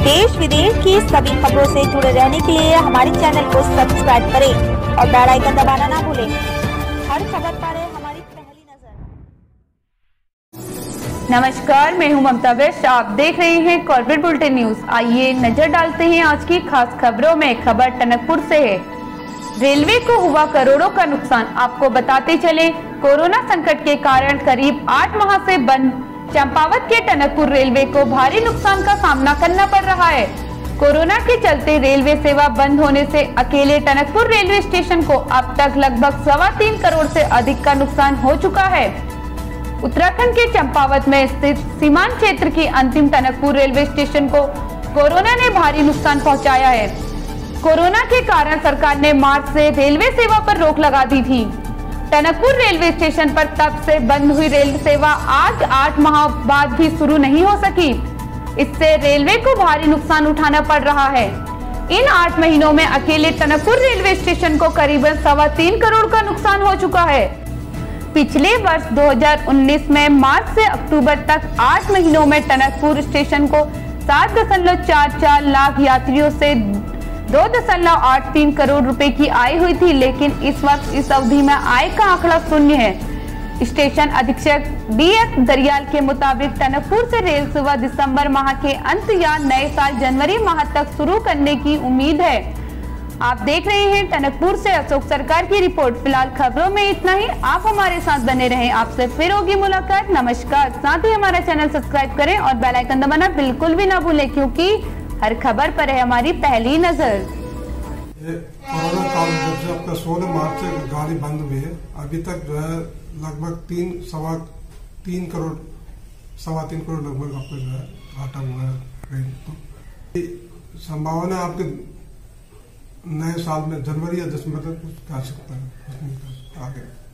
देश विदेश की सभी खबरों से जुड़े रहने के लिए हमारे चैनल को सब्सक्राइब करें और बेल आइकन दबाना ना भूलें। हर खबर पर है हमारी पहली नजर। नमस्कार, मैं हूं ममता वैश्य। आप देख रहे हैं कॉर्पोरेट बुलेटिन न्यूज। आइए नजर डालते हैं आज की खास खबरों में। खबर टनकपुर से है। रेलवे को हुआ करोड़ों का नुकसान। आपको बताते चले, कोरोना संकट के कारण करीब 8 माह से बंद चंपावत के टनकपुर रेलवे को भारी नुकसान का सामना करना पड़ रहा है। कोरोना के चलते रेलवे सेवा बंद होने से अकेले टनकपुर रेलवे स्टेशन को अब तक लगभग 3.25 करोड़ से अधिक का नुकसान हो चुका है। उत्तराखंड के चंपावत में स्थित सीमांत क्षेत्र की अंतिम टनकपुर रेलवे स्टेशन को कोरोना ने भारी नुकसान पहुंचाया है। कोरोना के कारण सरकार ने मार्च से रेलवे सेवा पर रोक लगा दी थी। टनकपुर रेलवे स्टेशन पर तब से बंद हुई रेल सेवा आज 8 माह बाद भी शुरू नहीं हो सकी। इससे रेलवे को भारी नुकसान उठाना पड़ रहा है। इन 8 महीनों में अकेले टनकपुर रेलवे स्टेशन को करीबन 3.25 करोड़ का नुकसान हो चुका है। पिछले वर्ष 2019 में मार्च से अक्टूबर तक 8 महीनों में टनकपुर स्टेशन को 7.44 लाख यात्रियों से 2.83 करोड़ रुपए की आय हुई थी, लेकिन इस वक्त इस अवधि में आय का आंकड़ा शून्य है। स्टेशन अधीक्षक DS दरियाल के मुताबिक टनकपुर से रेल सेवा दिसंबर माह के अंत या नए साल जनवरी माह तक शुरू करने की उम्मीद है। आप देख रहे हैं टनकपुर से अशोक सरकार की रिपोर्ट। फिलहाल खबरों में इतना ही। आप हमारे साथ बने रहें, आपसे फिर होगी मुलाकात। नमस्कार। साथ ही हमारा चैनल सब्सक्राइब करें और बेल आइकन दबाना बिल्कुल भी ना भूलें, क्योंकि हर खबर पर है हमारी पहली नजर। कोरोना काल जब से आपका 16 मार्च से गाड़ी बंद हुई है, अभी तक जो है लगभग 3.25 करोड़ लगभग आपका जो है घाटा हुआ है ट्रेन। तो संभावना आपके नए साल में जनवरी या दिसंबर तक कुछ कर सकता है, कुछ नहीं कर सकता आगे।